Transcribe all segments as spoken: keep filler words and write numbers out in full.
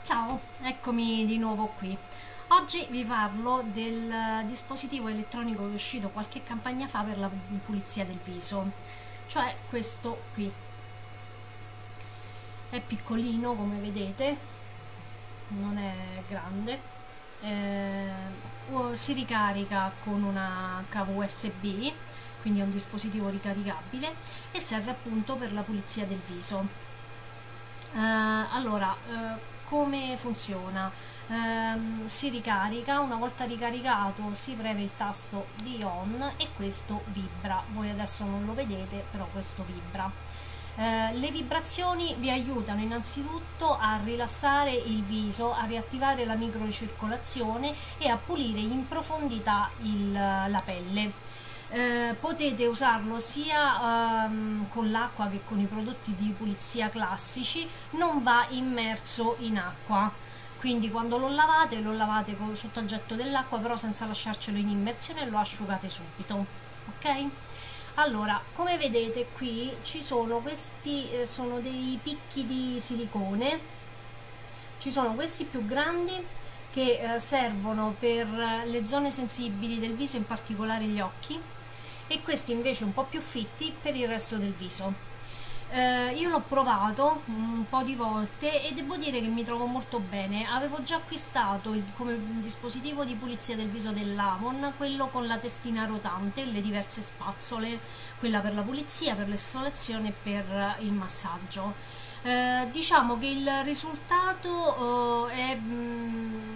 Ciao, eccomi di nuovo qui. Oggi vi parlo del dispositivo elettronico che è uscito qualche campagna fa per la pulizia del viso, cioè questo qui. È piccolino, come vedete, non è grande, eh, si ricarica con una cavo U S B, quindi è un dispositivo ricaricabile e serve appunto per la pulizia del viso. Eh, allora, eh, come funziona? Eh, si ricarica, una volta ricaricato si preme il tasto di on e questo vibra. Voi adesso non lo vedete, però questo vibra. Eh, le vibrazioni vi aiutano innanzitutto a rilassare il viso, a riattivare la microcircolazione e a pulire in profondità il, la pelle. Eh, potete usarlo sia ehm, con l'acqua che con i prodotti di pulizia classici, non va immerso in acqua, quindi quando lo lavate lo lavate con, sotto il getto dell'acqua, però senza lasciarcelo in immersione, e lo asciugate subito, ok? Allora, come vedete qui ci sono questi, eh, sono dei picchi di silicone, ci sono questi più grandi che eh, servono per le zone sensibili del viso, in particolare gli occhi, e questi invece un po' più fitti per il resto del viso. Eh, io l'ho provato un po' di volte e devo dire che mi trovo molto bene. Avevo già acquistato il, come dispositivo di pulizia del viso dell'Avon, quello con la testina rotante, le diverse spazzole, quella per la pulizia, per l'esfoliazione e per il massaggio. Eh, diciamo che il risultato eh, è mh,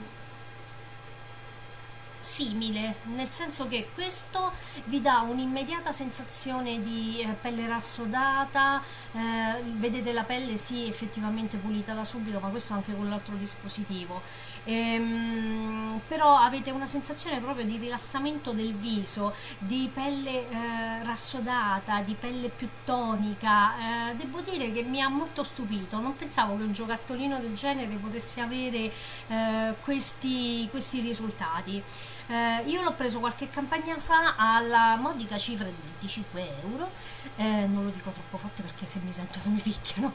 simile, nel senso che questo vi dà un'immediata sensazione di eh, pelle rassodata, eh, vedete la pelle sì effettivamente pulita da subito, ma questo anche con l'altro dispositivo. Ehm, però avete una sensazione proprio di rilassamento del viso, di pelle eh, rassodata, di pelle più tonica. Eh, devo dire che mi ha molto stupito, non pensavo che un giocattolino del genere potesse avere eh, questi, questi risultati. Eh, io l'ho preso qualche campagna fa alla modica cifra di venticinque euro, eh, non lo dico troppo forte perché se mi sentono mi picchiano.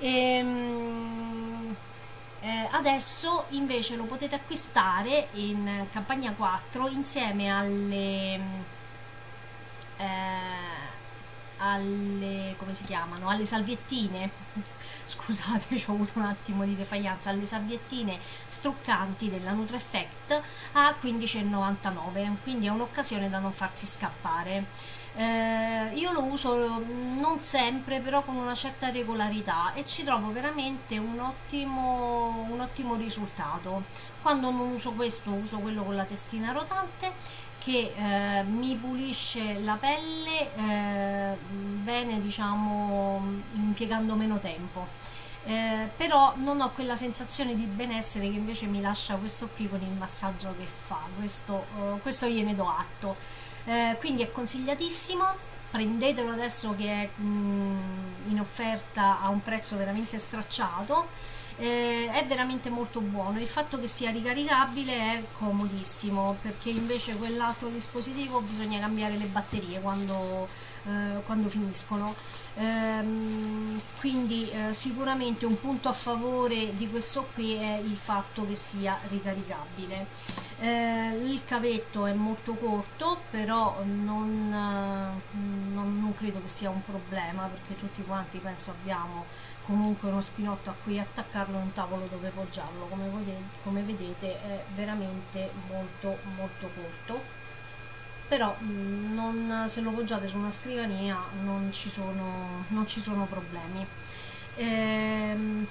E, eh, adesso invece lo potete acquistare in campagna quattro insieme alle, eh, alle come si chiamano? Alle salviettine. Scusate, ci ho avuto un attimo di defaglianza, alle salviettine struccanti della NutriEffect a quindici e novantanove, quindi è un'occasione da non farsi scappare. Eh, io lo uso non sempre, però con una certa regolarità, e ci trovo veramente un ottimo, un ottimo risultato. Quando non uso questo, uso quello con la testina rotante, che eh, mi pulisce la pelle eh, bene, diciamo, impiegando meno tempo. Eh, però non ho quella sensazione di benessere che invece mi lascia questo qui con il massaggio che fa. Questo, eh, questo gliene do atto. Eh, quindi è consigliatissimo, prendetelo adesso che è mh, in offerta a un prezzo veramente stracciato. Eh, è veramente molto buono. Il fatto che sia ricaricabile è comodissimo, perché invece quell'altro dispositivo bisogna cambiare le batterie quando, eh, quando finiscono. Ehm, quindi eh, sicuramente un punto a favore di questo qui è il fatto che sia ricaricabile. Eh, il cavetto è molto corto, però non, non, non credo che sia un problema, perché tutti quanti penso abbiamo comunque uno spinotto a cui attaccarlo e un tavolo dove poggiarlo. Come, come vedete è veramente molto molto corto, però mh, non, se lo poggiate su una scrivania non ci sono, non ci sono problemi. Ehm,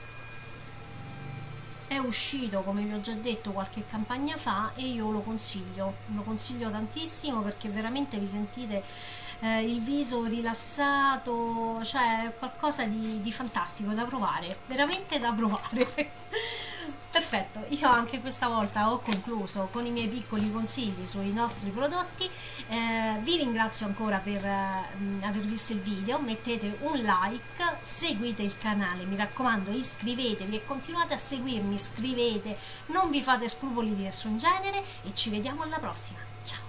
è uscito, come vi ho già detto, qualche campagna fa e io lo consiglio, lo consiglio tantissimo, perché veramente vi sentite eh, il viso rilassato, cioè qualcosa di, di fantastico da provare, veramente da provare. Perfetto, io anche questa volta ho concluso con i miei piccoli consigli sui nostri prodotti. Eh, vi ringrazio ancora per eh, aver visto il video, mettete un like, seguite il canale, mi raccomando iscrivetevi e continuate a seguirmi, scrivete, non vi fate scrupoli di nessun genere, e ci vediamo alla prossima, ciao!